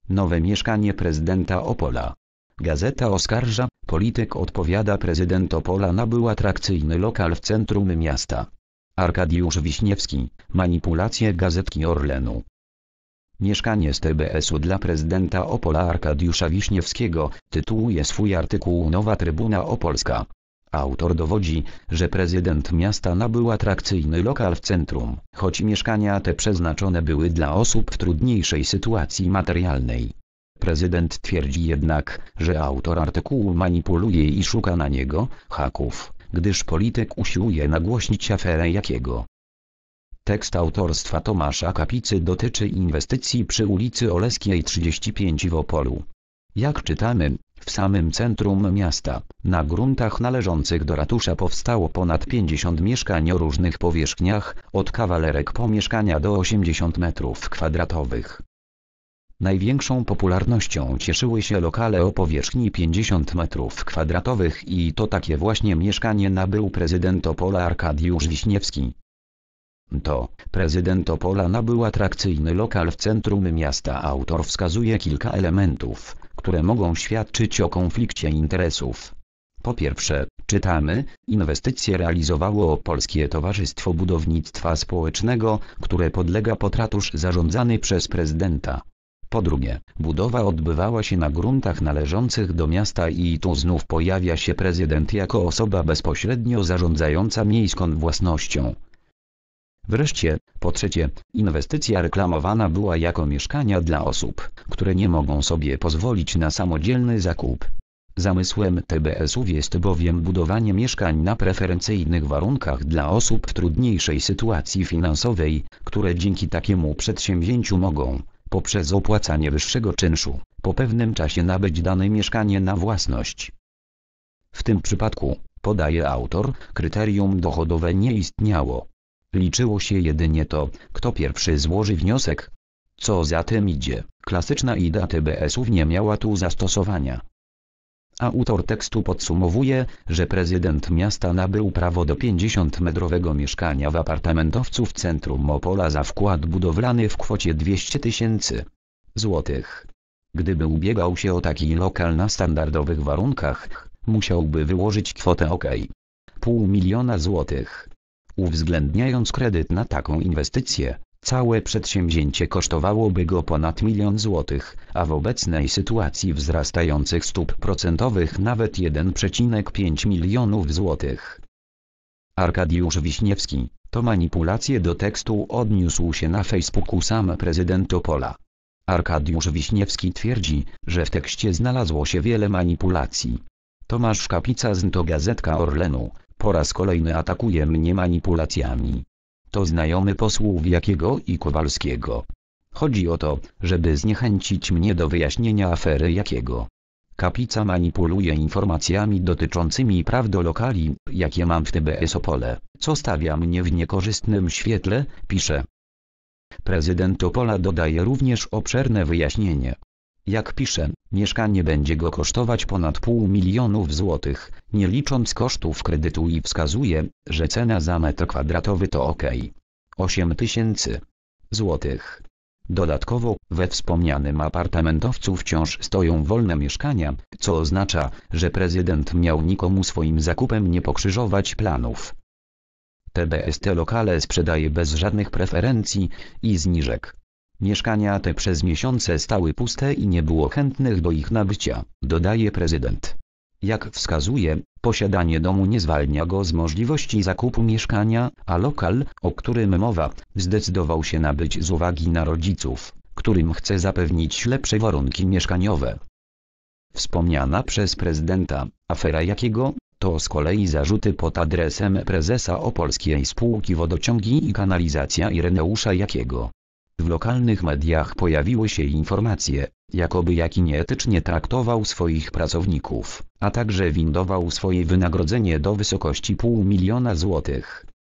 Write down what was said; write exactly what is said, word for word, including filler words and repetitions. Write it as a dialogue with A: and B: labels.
A: Nowe mieszkanie prezydenta Opola. Gazeta oskarża, polityk odpowiada, prezydent Opola nabył atrakcyjny lokal w centrum miasta. Arkadiusz Wiśniewski, manipulacje gazetki Orlenu. Mieszkanie z T B S-u dla prezydenta Opola Arkadiusza Wiśniewskiego, tytułuje swój artykuł Nowa Trybuna Opolska. Autor dowodzi, że prezydent miasta nabył atrakcyjny lokal w centrum, choć mieszkania te przeznaczone były dla osób w trudniejszej sytuacji materialnej. Prezydent twierdzi jednak, że autor artykułu manipuluje i szuka na niego haków, gdyż polityk usiłuje nagłośnić aferę Jakiego. Tekst autorstwa Tomasza Kapicy dotyczy inwestycji przy ulicy Oleskiej trzydzieści pięć w Opolu. Jak czytamy, w samym centrum miasta, na gruntach należących do ratusza powstało ponad pięćdziesiąt mieszkań o różnych powierzchniach, od kawalerek po mieszkania do osiemdziesiąt metrów kwadratowych. Największą popularnością cieszyły się lokale o powierzchni pięćdziesiąt metrów kwadratowych i to takie właśnie mieszkanie nabył prezydent Opola Arkadiusz Wiśniewski. To prezydent Opola nabył atrakcyjny lokal w centrum miasta. Autor wskazuje kilka elementów, które mogą świadczyć o konflikcie interesów. Po pierwsze, czytamy, inwestycje realizowało Opolskie Towarzystwo Budownictwa Społecznego, które podlega pod ratusz zarządzany przez prezydenta. Po drugie, budowa odbywała się na gruntach należących do miasta i tu znów pojawia się prezydent jako osoba bezpośrednio zarządzająca miejską własnością. Wreszcie, po trzecie, inwestycja reklamowana była jako mieszkania dla osób, które nie mogą sobie pozwolić na samodzielny zakup. Zamysłem T B S-ów jest bowiem budowanie mieszkań na preferencyjnych warunkach dla osób w trudniejszej sytuacji finansowej, które dzięki takiemu przedsięwzięciu mogą, poprzez opłacanie wyższego czynszu, po pewnym czasie nabyć dane mieszkanie na własność. W tym przypadku, podaje autor, kryterium dochodowe nie istniało. Liczyło się jedynie to, kto pierwszy złoży wniosek. Co za tym idzie, klasyczna idea T B S-ów nie miała tu zastosowania. Autor tekstu podsumowuje, że prezydent miasta nabył prawo do pięćdziesięciometrowego mieszkania w apartamentowcu w centrum Opola za wkład budowlany w kwocie dwieście tysięcy złotych. Gdyby ubiegał się o taki lokal na standardowych warunkach, musiałby wyłożyć kwotę ok. pół miliona złotych. Uwzględniając kredyt na taką inwestycję, całe przedsięwzięcie kosztowałoby go ponad milion złotych, a w obecnej sytuacji wzrastających stóp procentowych nawet jeden przecinek pięć milionów złotych. Arkadiusz Wiśniewski, to manipulacje. Do tekstu odniósł się na Facebooku sam prezydent Opola. Arkadiusz Wiśniewski twierdzi, że w tekście znalazło się wiele manipulacji. Tomasz Kapica z to Gazetka Orlenu, po raz kolejny atakuje mnie manipulacjami. To znajomy posłów Jakiego i Kowalskiego. Chodzi o to, żeby zniechęcić mnie do wyjaśnienia afery Jakiego. Kapica manipuluje informacjami dotyczącymi praw do lokali, jakie mam w T B S Opole, co stawia mnie w niekorzystnym świetle, pisze. Prezydent Opola dodaje również obszerne wyjaśnienie. Jak pisze, mieszkanie będzie go kosztować ponad pół milionów złotych, nie licząc kosztów kredytu, i wskazuje, że cena za metr kwadratowy to ok. osiem tysięcy złotych. Dodatkowo, we wspomnianym apartamentowcu wciąż stoją wolne mieszkania, co oznacza, że prezydent miał nikomu swoim zakupem nie pokrzyżować planów. T B S te lokale sprzedaje bez żadnych preferencji i zniżek. Mieszkania te przez miesiące stały puste i nie było chętnych do ich nabycia, dodaje prezydent. Jak wskazuje, posiadanie domu nie zwalnia go z możliwości zakupu mieszkania, a lokal, o którym mowa, zdecydował się nabyć z uwagi na rodziców, którym chce zapewnić lepsze warunki mieszkaniowe. Wspomniana przez prezydenta afera Jakiego, to z kolei zarzuty pod adresem prezesa Opolskiej Spółki Wodociągi i Kanalizacja Ireneusza Jakiego. W lokalnych mediach pojawiły się informacje, jakoby Jaki nieetycznie traktował swoich pracowników, a także windował swoje wynagrodzenie do wysokości pół miliona złotych.